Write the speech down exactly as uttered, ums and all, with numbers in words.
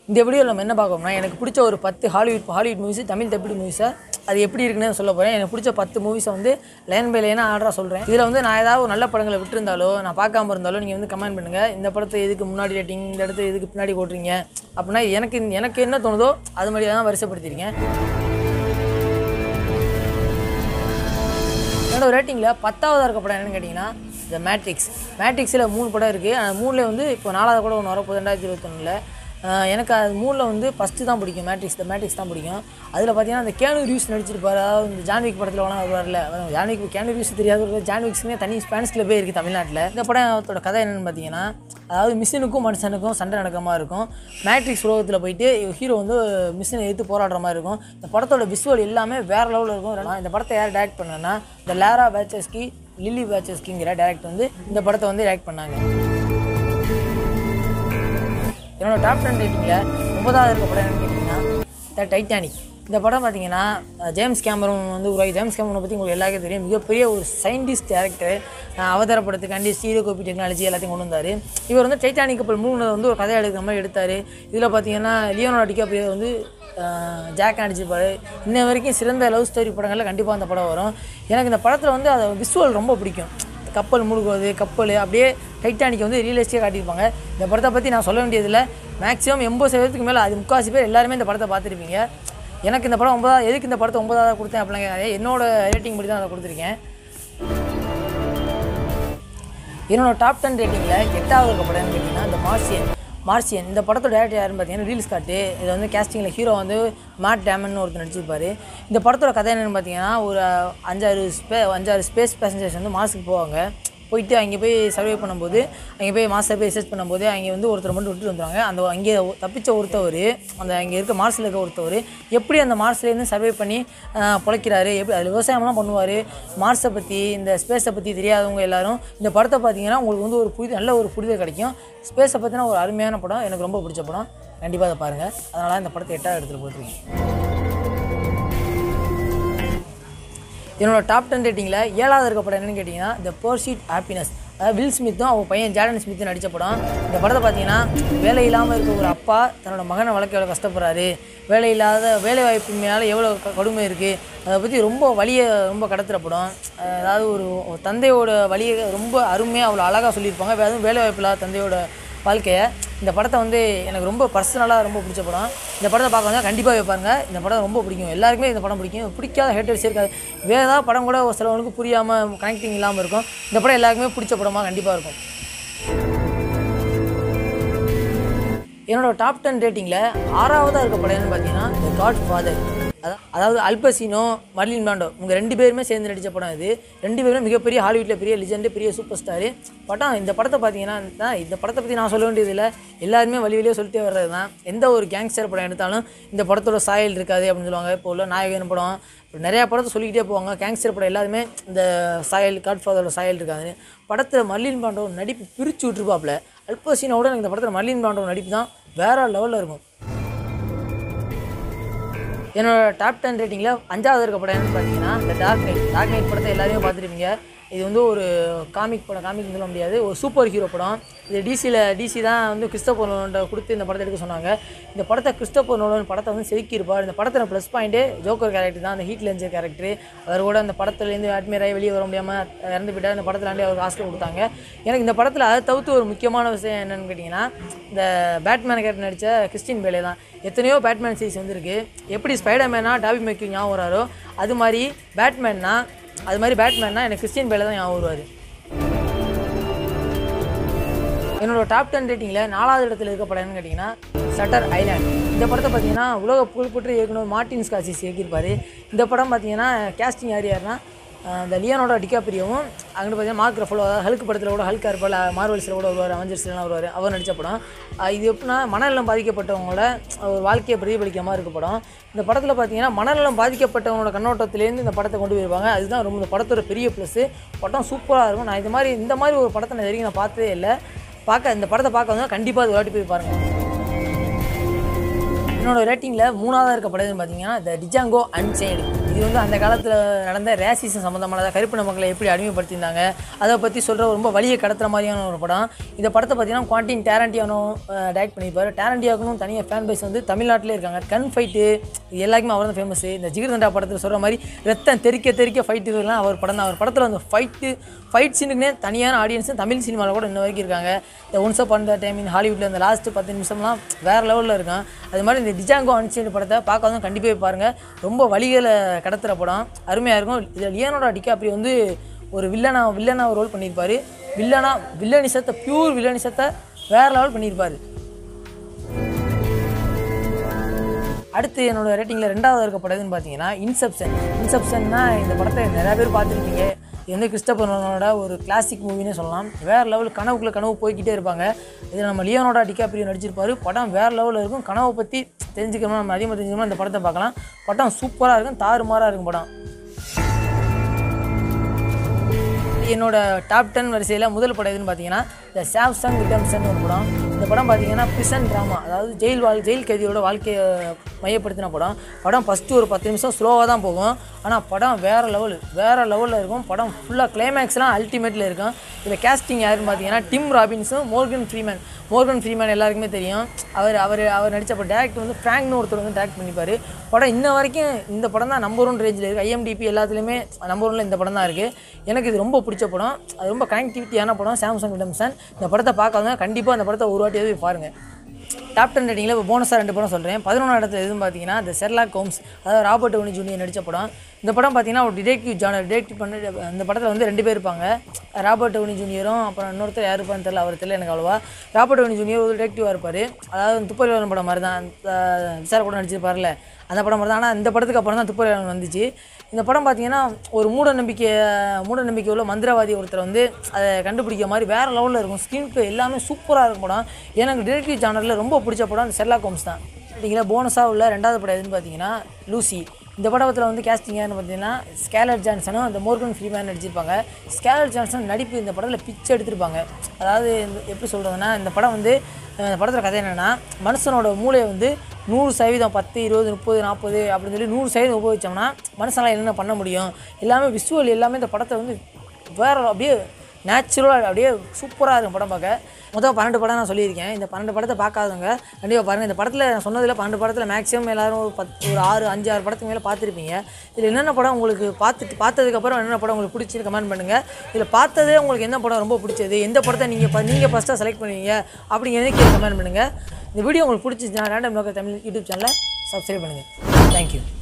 இந்த வீடியோவில் நம்ம என்ன பார்க்கணும்னா எனக்கு பிடிச்ச ஒரு பத்து Hollywood Hollywood movies Tamil dubbing மூவிஸை அது எப்படி இருக்குன்னு சொல்ல போகிறேன். எனக்கு பிடிச்ச பத்து மூவிஸை வந்து லைன் பை லைனாக ஆர்டராக சொல்கிறேன். இதில் வந்து நான் ஏதாவது ஒரு நல்ல படங்களை விட்டுருந்தாலோ நான் பார்க்காம இருந்தாலும் நீங்கள் வந்து கமெண்ட் பண்ணுங்கள். இந்த படத்தை எதுக்கு முன்னாடி ரேட்டிங், இந்த இடத்த எதுக்கு பின்னாடி போட்டுறீங்க அப்படின்னா எனக்கு எனக்கு என்ன தோணுதோ அது மாதிரி தான் வரிசைப்படுத்திருக்கேன். என்னோட ரேட்டிங்கில் பத்தாவதாக இருக்க படம் என்னென்னு கேட்டிங்கன்னா த மேட்ரிக்ஸ். மேட்ரிக்ஸில் மூணு படம் இருக்குது. அந்த மூணில் வந்து இப்போ நாலாவது கூட ஒன்று வரப்போகுது ரெண்டாயிரத்தி இருபத்தொன்னில். எனக்கு அது மூணில் வந்து ஃபஸ்ட்டு தான் பிடிக்கும். மேட்ரிக்ஸ் த மேட்ரிக்ஸ் தான் பிடிக்கும். அதில் பார்த்தீங்கன்னா அந்த கேனு ரிவ்யூஸ் நடிச்சிருப்பார். அதாவது இந்த ஜான்விக் படத்தில் வேணால் வருவார்ல, ஜான்விக் கேனு ரிவ்யூஸ் தெரியாத ஜான்விக்ஸ்னே தனி ஸ்பான்ஸ் கிளப்பே இருக்குது தமிழ்நாட்டில். இந்த படத்தோட கதை என்னென்னு பார்த்தீங்கன்னா, அதாவது மிஷினுக்கும் மனுஷனுக்கும் சண்டை நடக்கிற மாதிரி இருக்கும். மேட்ரிக்ஸ் உலகத்தில் போயிட்டு ஹீரோ வந்து மிஷினை எடுத்து போராடுற மாதிரி இருக்கும். இந்த படத்தோட விசுவல் எல்லாமே வேறு லெவலில் இருக்கும். இந்த படத்தை யார் டைரக்ட் பண்ணேன்னா இந்த லாரா வாச்சஸ்கி, லில்லி வாச்சஸ்கிங்கிற டேரக்டர் வந்து இந்த படத்தை வந்து டைரக்ட் பண்ணாங்க. என்னோட டாப் டென் ரேட்டிங்கில் ஒன்பதாவது இருக்க படம் என்னன்னு கேட்டிங்கன்னா த டைட்டானிக். இந்த படம் பார்த்தீங்கன்னா ஜேம்ஸ் கேமரூன் வந்து உருவாகி, ஜேம்ஸ் கேமரூனை பற்றி உங்களுக்கு எல்லாருக்கும் தெரியும். மிகப்பெரிய ஒரு சயின்டிஸ்ட் டேரக்டர். அவதாரப்படத்துக்காண்டி ஸ்டீரியோகோபி டெக்னாலஜி எல்லாத்தையும் கொண்டு வந்தார். இவர் வந்து டைட்டானிக் கப்பல் மூணு வந்து ஒரு கதையை எடுக்கிற மாதிரி எடுத்தார். இதில் பார்த்தீங்கன்னா லியோனார்டோ டிகாப்ரியோ வந்து ஜாக் நடிச்சிருப்பார். இன்ன வரைக்கும் சிறந்த லவ் ஸ்டோரி படங்களில் கண்டிப்பாக அந்த படம் வரும். எனக்கு இந்த படத்தில் வந்து அதை விசுவல் ரொம்ப பிடிக்கும். கப்பல் முழுகுவது, கப்பல் அப்படியே டைட்டானிக் வந்து ரியலிஸ்டிக்காக காட்டியிருப்பாங்க. இந்த படத்தை பற்றி நான் சொல்ல வேண்டியதில்லை. மேக்ஸிமம் எண்பது சதவீதத்துக்கு மேலே அது முக்கால்வாசி பேர் எல்லாருமே இந்த படத்தை பார்த்துருப்பீங்க. எனக்கு இந்த படம் ஒன்பதாவது எதுக்கு இந்த படத்தை ஒன்பதாவது கொடுத்தேன் அப்படின்னா என்னோட ரேட்டிங் படி தான் அதை கொடுத்துருக்கேன். என்னோடய டாப் டென் ரேட்டிங்கில் எட்டாவது இருக்க படம் கேட்டிங்கன்னா இந்த மார்சியன். மார்சியன் இந்த படத்தோட டேரக்டர் யாருன்னு பார்த்தீங்கன்னா ரீல்ஸ் காட்டு. இதை வந்து கேஸ்டிங்கில் ஹீரோ வந்து மேட் டேமன் ஒருத்தர் நடிச்சிருப்பார். இந்த படத்தோட கதை என்னென்னு பார்த்தீங்கன்னா, ஒரு அஞ்சாறு ஸ்பே அஞ்சாறு ஸ்பேஸ் பேசஞ்சர்ஸ் வந்து மார்ஸுக்கு போவாங்க. போயிட்டு அங்கே போய் சர்வே பண்ணும்போது, அங்கே போய் மார்ஸை போய் ரிசர்ச் பண்ணும்போது அங்கே வந்து ஒருத்தர் மட்டும் விட்டுட்டு வந்துடுவாங்க. அந்த அங்கே தப்பிச்ச ஒருத்தவர், அந்த அங்கே இருக்க மார்ஸில் இருக்க ஒருத்தவர் எப்படி அந்த மார்ஸ்லேருந்து சர்வே பண்ணி பிழைக்கிறாரு, எப்படி அதில் விவசாயம்லாம் பண்ணுவார். மார்ஸை பற்றி, இந்த ஸ்பேஸை பற்றி தெரியாதவங்க எல்லோரும் இந்த படத்தை பார்த்தீங்கன்னா உங்களுக்கு வந்து ஒரு புரிதல், நல்ல ஒரு புரிதல் கிடைக்கும். ஸ்பேஸை பற்றினா ஒரு அருமையான படம், எனக்கு ரொம்ப பிடிச்ச படம். கண்டிப்பாக அதை பாருங்கள். அதனால் இந்த படத்தை எட்டாவது எடுத்துகிட்டு போட்டுருக்கேன். என்னோட டாப் டென் ரேட்டிங்கில் ஏழாவது இருக்க படம் என்னென்னு கேட்டிங்கன்னா த பர்சூட் ஹாப்பினஸ். அதாவது வில் ஸ்மித்தும் அவங்க பையன் ஜாடன் ஸ்மித்தும் நடித்த படம். இந்த படத்தை பார்த்தீங்கன்னா வேலை இல்லாமல் இருக்க ஒரு அப்பா தன்னோட மகனை வளர்க்க எவ்வளோ கஷ்டப்படுறாரு, வேலை இல்லாத வேலை வாய்ப்பின்மையால் எவ்வளோ கொடுமை இருக்குது, அதை பற்றி ரொம்ப வலியை ரொம்ப கடத்துகிற படம். அதாவது ஒரு தந்தையோட வலியை ரொம்ப அருமையாக அவ்வளோ அழகாக சொல்லியிருப்பாங்க. அதுவும் வேலை வாய்ப்பு இல்லாத தந்தையோட வாழ்க்கையை. இந்த படத்தை வந்து எனக்கு ரொம்ப பர்சனலாக ரொம்ப பிடிச்ச படம். இந்த படத்தை பார்க்க வந்தால் கண்டிப்பாக வைப்பாருங்க. இந்த படம் ரொம்ப பிடிக்கும், எல்லாருக்குமே இந்த படம் பிடிக்கும். பிடிக்காத ஹேட்டர்ஸ் இருக்காது. வேறு ஏதாவது படம் கூட ஒரு சிலவனுக்கு புரியாமல் கனெக்டிங் இல்லாமல் இருக்கும். இந்த படம் எல்லாருக்குமே பிடிச்ச படமாக கண்டிப்பாக இருக்கும். என்னோடய டாப் டென் ரேட்டிங்கில் ஆறாவதாக இருக்க படம் என்னன்னு பார்த்தீங்கன்னா த காட் ஃபாதர். அதாவது அல்பசினோ, மர்லின் பிராண்டோ இவங்க ரெண்டு பேருமே சேர்ந்து நடித்த படம் இது. ரெண்டு பேருமே மிகப்பெரிய ஹாலிவுட்டில் பெரிய லிஜெண்டு, பெரிய சூப்பர் ஸ்டாரு. படம் இந்த படத்தை பார்த்தீங்கன்னா இந்த படத்தை பற்றி நான் சொல்ல வேண்டியதில்லை, எல்லாருமே வழி வழியாக சொல்லிட்டே வர்றது தான். எந்த ஒரு கேங்ஸ்டர் படம் எடுத்தாலும் இந்த படத்தோட சாயல் இருக்காது அப்படின்னு சொல்லுவாங்க. இப்போ உள்ள நாயகன் படம் நிறையா படத்தை சொல்லிக்கிட்டே போவாங்க. கேங்ஸ்டர் படம் எல்லாருமே இந்த சாயல், காட் ஃபாதரோட சாயல் இருக்காது. படத்தில் மர்லின் பிராண்டோ நடிப்பு பிரித்து விட்டுருப்பாப்புல. அல்பசினோட எனக்கு இந்த படத்தில் மர்லின் பிராண்டோ நடிப்பு தான் வேறு லெவலில் இருக்கும். என்னோடய டாப் டென் ரேட்டிங்கில் அஞ்சாவது இருக்க படம் என்னன்னு பார்த்தீங்கன்னா இந்த டார்க் நைட். டார்க் நைட் படத்தை எல்லாருமே பார்த்துருப்பீங்க. இது வந்து ஒரு காமிக் படம், காமிக்னு சொல்ல முடியாது, ஒரு சூப்பர் ஹீரோ படம். இது டிசியில் டிசி தான் வந்து கிறிஸ்டோபர் நோலன்ட்ட கொடுத்து இந்த படத்தை எடுக்க சொன்னாங்க. இந்த படத்தை கிறிஸ்டோபர் நோலன் படத்தை வந்து செதுக்கியிருப்பார். இந்த படத்தில் ப்ளஸ் பாயிண்ட்டே ஜோக்கர் கேரக்டர் தான், அந்த ஹீட் லென்ஜர் கேரக்டர். அவர் கூட அந்த படத்துலேருந்து அட்மியராகி வெளியே வர முடியாமல் இறந்து போயிட்டார். இந்த படத்துலாண்டி அவருக்கு ஆஸ்கர் கொடுத்தாங்க. எனக்கு இந்த படத்தில் அதை தவிர்த்து ஒரு முக்கியமான விஷயம் என்னென்னு கேட்டிங்கன்னா இந்த பேட்மேன் கேரக்டர் நடித்த கிறிஸ்டின் பேலே தான். எத்தனையோ பேட்மேன் சீரிஸ் வந்துருக்கு. எப்படி ஸ்பைடர்மேனா டாபி மேக்யூ ஞாபகம் வராரோ அது மாதிரி பேட்மேன்னா அது மாதிரி பேட்மேன்னா எனக்கு கிறிஸ்டின் பேலே தான் ஞாபகம் வருவார். என்னோடய டாப் டென் ரேட்டிங்கில் நாலாவது இடத்துல இருக்க படம் என்னன்னு கேட்டிங்கன்னா ஷட்டர் ஐலாண்ட். இந்த படத்தை பார்த்தீங்கன்னா உலக புகழ்பெற்ற இயக்குனர் மார்ட்டின் ஸ்கார்சிஸ் இயக்கியிருப்பார். இந்த படம் பார்த்தீங்கன்னா கேஸ்டிங் யார் யாருன்னா இந்த லியோனார்டோ டிகாப்ரியோவும் அங்கிட்டு பார்த்தீங்கன்னா மார்க் ரஃபலோ, அதாவது ஹல்க் படத்தில் கூட ஹல்காக இருப்பார், மார்வல்ஸில் கூட வருவார், அவெஞ்சர்ஸ்லாம் வருவார், அவர் நடித்த படம். இது எப்படின்னா மனநலம் பாதிக்கப்பட்டவங்களோட ஒரு வாழ்க்கையை பிரதிபலிக்கிற மாதிரி இருக்க படம். இந்த படத்தில் பார்த்தீங்கன்னா மனநலம் பாதிக்கப்பட்டவங்களோட கண்ணோட்டத்துலேருந்து இந்த படத்தை கொண்டு போயிருப்பாங்க. அதுதான் ரொம்ப இந்த படத்தோட பெரிய ப்ளஸ்ஸு. படம் சூப்பராக இருக்கும். நான் இது மாதிரி இந்த மாதிரி ஒரு படத்தை நான் வரைக்கும் நான் பார்த்ததே இல்லை. பார்க்க இந்த படத்தை பார்க்க வந்தால் கண்டிப்பாக அது வாட்டி போய் பாருங்கள். என்னோடய ரேட்டிங்கில் மூணாவதாக இருக்க படம் பார்த்தீங்கன்னா த டிஜாங்கோ அன்சைன்டு. இது வந்து அந்த காலத்தில் நடந்த ரேசிசம் சம்மந்தமானதாக கருப்பின மக்களை எப்படி அடிமைப்படுத்தியிருந்தாங்க அதை பற்றி சொல்கிற ரொம்ப வழியை கடத்துகிற மாதிரியான ஒரு படம். இந்த படத்தை பார்த்தீங்கன்னா குவாண்டின் டேரண்டியானோ டைரக்ட் பண்ணியிருப்பார். டேரண்டியானுக்கும் தனியாக ஃபேன் பேஸ் வந்து தமிழ்நாட்டிலே இருக்காங்க. கன் ஃபைட்டு இது எல்லாருக்குமே அவர் தான் ஃபேமஸ். இந்த ஜிகிர்தண்டா படத்தில் சொல்கிற மாதிரி ரத்தம் தெறிக்க தெறிக்க ஃபைட்டு இதெல்லாம் அவர் படம் தான். அவர் படத்தில் அந்த ஃபைட்டு ஃபைட் சீனுக்குனே தனியான ஆடியன்ஸும் தமிழ் சினிமாவில் கூட இன்ன வரைக்கும் இருக்காங்க. இந்த once upon the time in ஹாலிவுட்டில் அந்த லாஸ்ட்டு பத்து நிமிஷம்லாம் வேறு லெவலில் இருக்கும். அது மாதிரி இந்த டிஜாங்கோ அன்சைன்டு படத்தை பார்க்காதவங்க கண்டிப்பாக பாருங்கள். ரொம்ப வழிகளை கடத்துகிற படம், அருமையாக இருக்கும். இதில் லியோனார்டோ டிகாப்ரியோ வந்து ஒரு வில்லனா வில்லனா ரோல் பண்ணியிருப்பார். வில்லனா வில்லனிசத்தை பியூர் வில்லனிசத்தை வேறு லெவல் பண்ணியிருப்பார். அடுத்து என்னோடய ரேட்டிங்கில் ரெண்டாவது இருக்க படத்துன்னு பார்த்தீங்கன்னா இன்செப்ஷன். இன்செப்ஷன்னா இந்த படத்தை நிறையா பேர் பார்த்துருப்பீங்க. இது வந்து கிறிஸ்டோபர் நோலனோட ஒரு கிளாசிக் மூவினே சொல்லலாம். வேறு லெவல் கனவுக்குள்ளே கனவு போய்கிட்டே இருப்பாங்க. இதில் நம்ம லியோனார்டோ டிகாப்ரியோ நடிச்சிருப்பார். படம் வேறு லெவலில் இருக்கும். கனவை பற்றி தெரிஞ்சுக்கணும், நம்ம அதிகமாக தெரிஞ்சுக்கணும், இந்த படத்தை பார்க்கலாம். படம் சூப்பராக இருக்கும், தாறுமாறாக இருக்கும் படம். என்னோட டாப் டென் வரிசையில் முதல் படம் எதுன்னு பார்த்தீங்கன்னா த ஷாவ்ஷாங்க் ரிடெம்ப்ஷன் ஒரு படம். இந்த படம் பார்த்தீங்கன்னா பிரிசன் ட்ராமா, அதாவது ஜெயில் வாழ் ஜெயில் கைதியோட வாழ்க்கையை மையப்படுத்தின படம். படம் ஃபஸ்ட்டு ஒரு பத்து நிமிஷம் ஸ்லோவாக தான் போகும். ஆனால் படம் வேறு லெவலு வேறு லெவலில் இருக்கும். படம் ஃபுல்லாக கிளைமேக்ஸ்லாம் அல்டிமேட்டில் இருக்கும். இதில் கேஸ்டிங் யாருன்னு பார்த்தீங்கன்னா டிம் ராபின்ஸும் மோர்கன் ஃப்ரீமேன். மோர்கன் ஃப்ரீமேன் எல்லாருக்குமே தெரியும். அவர் அவர் அவர் நடித்தப்போ டேரக்டர் வந்து ஃப்ராங்க்னு ஒருத்தர் வந்து டேரக்ட் பண்ணிப்பார். படம் இன்ன வரைக்கும் இந்த படம் தான் நம்பர் ஒன் ரேஞ்சில் இருக்குது. ஐஎம்டிபி எல்லாத்துலேயுமே நம்பர் ஒன்னில் இந்த படம் தான் இருக்குது. எனக்கு இது ரொம்ப பிடிச்ச படம். அது ரொம்ப கனெக்டிவிட்டியான படம் ஷாவ்ஷாங்க் ரிடெம்ப்ஷன். இந்த படத்தை பார்க்காதவங்க கண்டிப்பாக அந்த படத்தை ஒரு வாட்டியாவது பாருங்கள். டாப் டென் ரேட்டிங்கில் இப்போ போனஸாக ரெண்டு படம் சொல்கிறேன். பதினொன்றாம் இடத்துல எதுவும் பார்த்தீங்கன்னா த ஷெர்லாக் ஹோம்ஸ், அதாவது ராபர்ட் டவுனி ஜூனியர் நடித்த படம். இந்த படம் பார்த்தீங்கன்னா ஒரு டிடெக்டிவ் ஜானர் டிடெக்டிவ் பண்ணி இந்த படத்தில் வந்து ரெண்டு பேர் இருப்பாங்க. ராபர்ட் டவுனி ஜூனியரும் அப்புறம் இன்னொருத்தர் யார் இருப்பான்னு தெரியல, அவர் தெரியல எனக்கு அவ்வளோவா. ராபர்ட் டவுனி ஜூனியர் ஒரு டிடெக்டிவாக இருப்பார். அதாவது துப்பறிவாளன் படம் மாதிரி தான், விசார கூட நடிச்சிருப்பார்ல அந்த படம் மாதிரி தான். ஆனால் இந்த படத்துக்கு அப்புறம் தான் துப்பறிவாளன் வந்துச்சு. இந்த படம் பார்த்தீங்கன்னா ஒரு மூட நம்பிக்கை மூட நம்பிக்கை உள்ள மந்திரவாதி ஒருத்தர் வந்து அதை கண்டுபிடிக்கிற மாதிரி வேறு லெவலில் இருக்கும். ஸ்க்ரீன் ப்ளே எல்லாமே சூப்பராக இருக்கும் படம். எனக்கு டிடெக்டிவ் ஜானரில் ரொம்ப பிடிச்ச படம் அந்த ஷெர்லாக் ஹோம்ஸ் தான். பார்த்தீங்கன்னா போனஸாக உள்ள ரெண்டாவது படம் எதுன்னு பார்த்தீங்கன்னா லூசி. இந்த படத்தில் வந்து கேஸ்டிங் யாருன்னு பார்த்தீங்கன்னா ஸ்கார்லெட் ஜான்சனும் அந்த மோர்கன் ஃப்ரீமேன் நடிச்சிருப்பாங்க. ஸ்கார்லெட் ஜான்சன் நடிப்பு இந்த படத்தில் பிச்சு எடுத்திருப்பாங்க. அதாவது எப்படி சொல்கிறதுனா, இந்த படம் வந்து இந்த படத்தில் கதை என்னென்னா, மனுஷனோட மூளையை வந்து நூறு சதவீதம் பத்து இருபது முப்பது நாற்பது அப்படின்னு சொல்லி நூறு சதவீதம் உபயோகிச்சோம்னா மனுஷனால் என்னென்ன பண்ண முடியும். எல்லாமே விஷுவல் எல்லாமே இந்த படத்தை வந்து வேறு அப்படியே நேச்சுரலாக அப்படியே சூப்பராக இருக்கும் படம் பார்க்க. மொத்தம் பன்னெண்டு படம் நான் சொல்லியிருக்கேன். இந்த பன்னெண்டு படத்தை பார்க்காதவங்க கண்டிப்பாக பாருங்கள். இந்த படத்தில் நான் சொன்னதில் பன்னெண்டு படத்தில் மேக்ஸிமம் எல்லோரும் ஒரு பத்து ஒரு ஆறு அஞ்சு ஆறு படத்துக்கு மேலே பார்த்துருப்பீங்க. இதில் என்னென்ன படம் உங்களுக்கு பார்த்துட்டு பார்த்ததுக்கப்புறம் என்னென்ன படம் உங்களுக்கு பிடிச்சின்னு கமெண்ட் பண்ணுங்கள். இதில் பார்த்ததே உங்களுக்கு என்ன படம் ரொம்ப பிடிச்சது, எந்த படத்தை நீங்கள் நீங்கள் ஃபஸ்ட்டாக செலக்ட் பண்ணுவீங்க அப்படிங்கிறத கீழே கமெண்ட் பண்ணுங்கள். இந்த வீடியோ உங்களுக்கு பிடிச்சிச்சுன்னா ரேண்டம் லோக்கல் தமிழ் யூடியூப் சேனலை சப்ஸ்கிரைப் பண்ணுங்கள். தேங்க்யூ.